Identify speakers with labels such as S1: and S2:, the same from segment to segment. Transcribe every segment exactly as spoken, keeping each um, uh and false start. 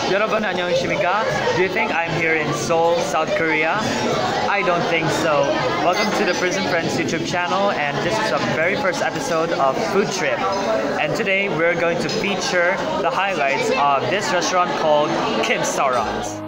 S1: 여러분 안녕하십니까? Do you think I'm here in Seoul, South Korea? I don't think so. Welcome to the Prison Friends YouTube channel, and this is our very first episode of Food Trip. And today we're going to feature the highlights of this restaurant called Kimstaurant.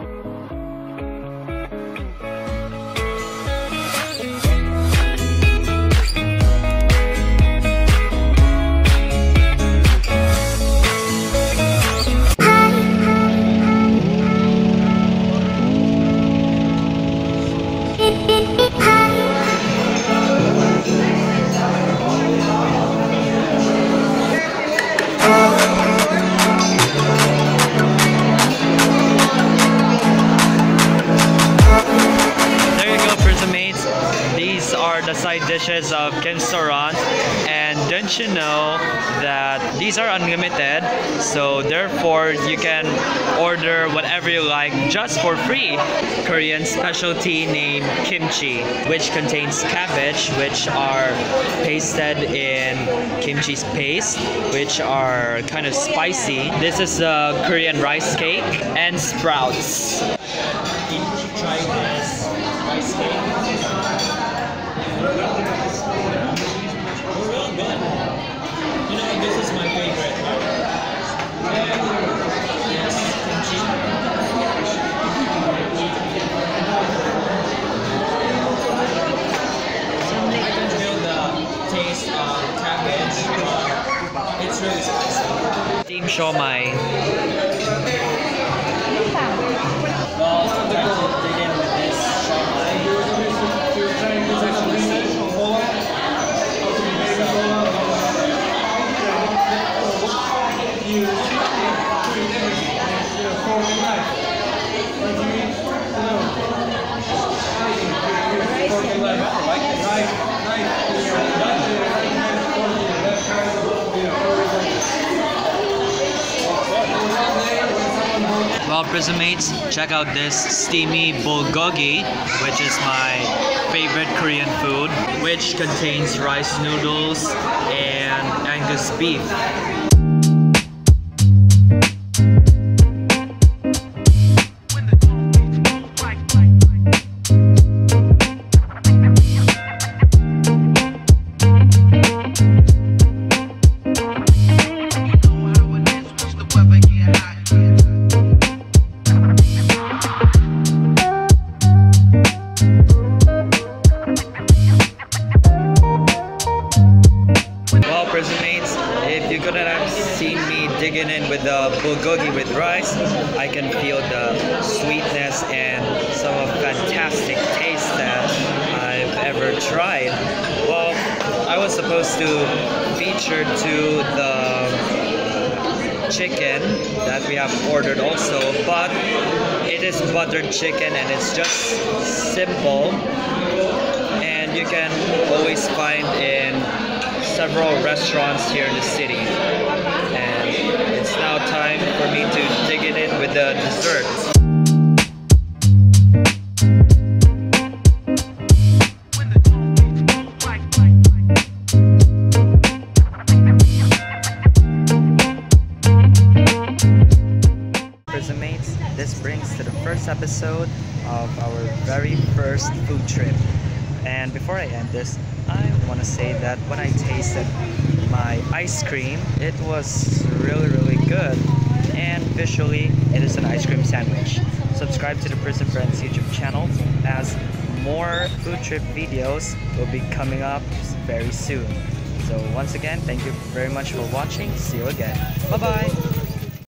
S1: These are the side dishes of Kimstaurant, and don't you know that these are unlimited, so therefore you can order whatever you like just for free. Korean specialty named kimchi, which contains cabbage, which are pasted in kimchi paste, which are kind of spicy. This is a Korean rice cake and sprouts. Try this rice cake. Real good. You know, this is my favorite. And yes, kimchi. I can feel the taste of cabbage, but it's really spicy. Team Shomai. Well, I'm going to dig in with this shomai. It's actually well, prison mates, check out this steamy bulgogi, which is my favorite Korean food, which contains rice noodles and Angus beef. If you couldn't have seen me digging in with the bulgogi with rice, I can feel the sweetness and some of fantastic taste that I've ever tried. Well, I was supposed to feature to the chicken that we have ordered also, but it is buttered chicken and it's just simple, and you can always find in several restaurants here in the city. And it's now time for me to dig in it with the desserts. Prison mates, this brings to the first episode of our very first food trip. And before I end this, I want to say that when I tasted my ice cream, it was really really good, and visually it is an ice cream sandwich. Subscribe to the Prison Friends YouTube channel, as more food trip videos will be coming up very soon. So once again, thank you very much for watching. See you again. Bye bye.